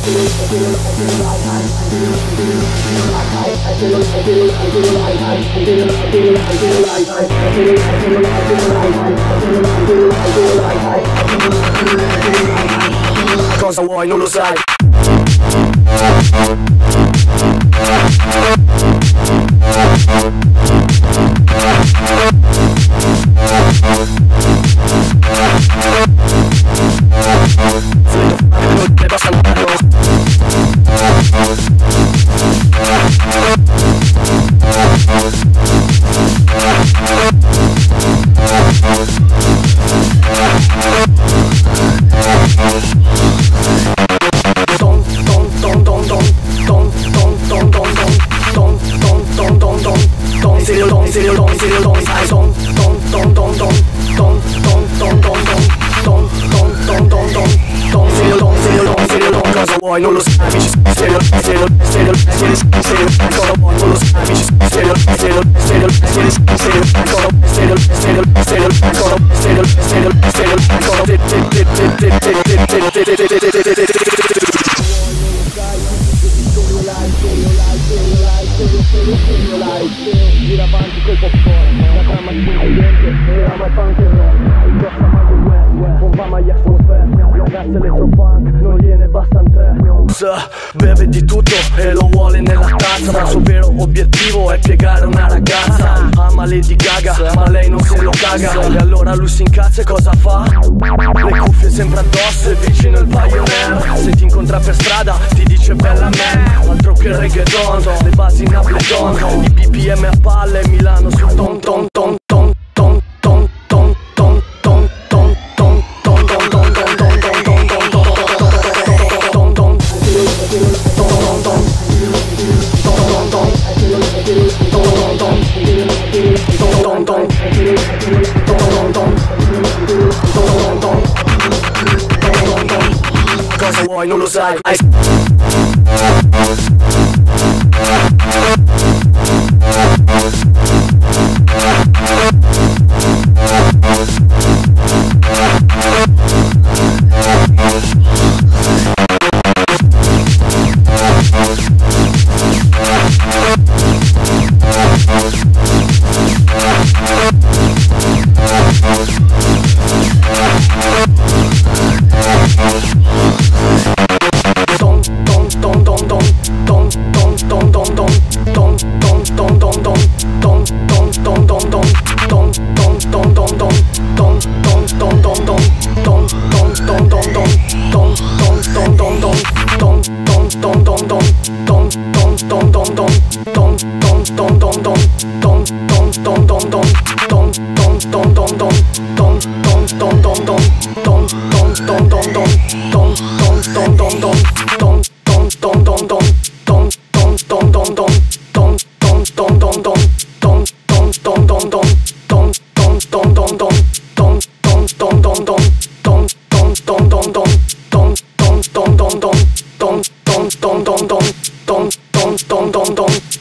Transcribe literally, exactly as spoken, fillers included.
Cosa vuoi non lo sai. Vuoi non lo sai, amici, serio, serio, serio, serio, serio, cosa vuoi non lo sai, amici, serio, serio, serio, serio, serio, cosa serio, serio, serio, cosa serio, serio, serio, cosa te te te te te te te te te te gira avanti col popcorn, la trama intelligente, era mai punk and roll, indossa mai il web, bomba mai atmosfera, ragazzi elettropunk, non gliene bastano tre. Beve di tutto e lo vuole nella tazza, ma il suo vero obiettivo è piegare una ragazza. Ama Lady Gaga, ma lei non se lo caga, e allora lui si incazza e cosa fa? Le cuffie sempre addosso e vicino il Pioneer. Se ti incontra per strada ti dice bella man, altro che reggaeton, le basi in Ableton, i B P M a palle, Milano sul ton ton ton ton ton ton ton ton ton ton ton ton ton ton cosa vuoi non lo sai. Don don don don don don don don don don don